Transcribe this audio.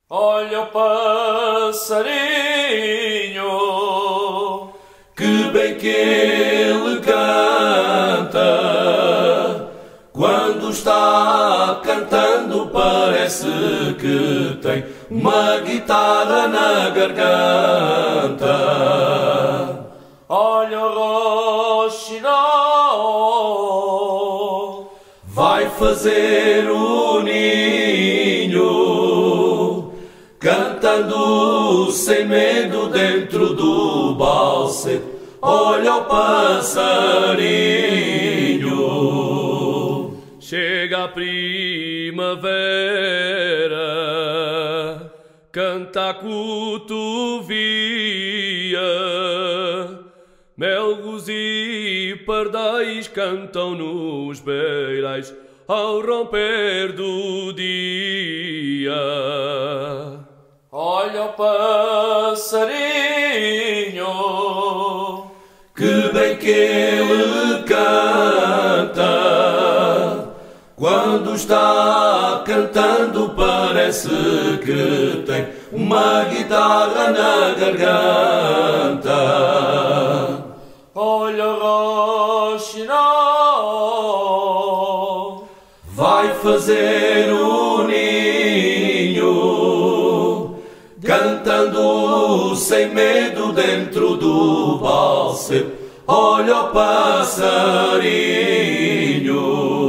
Olha o passarinho, que bem que ele canta. Quando está cantando parece que tem uma guitarra na garganta. olha o roxinol, Vai fazer o ninho, cantando sem medo dentro do balsete. Olha o passarinho. chega a primavera, canta a cotovia, melgos e pardais cantam nos beirais ao romper do dia. Olha o passarinho, Que bem que ele canta. Quando está cantando parece que tem uma guitarra na garganta. olha o roxinol, Vai fazer o ninho, cantando sem medo dentro do balsete. Olha o passarinho.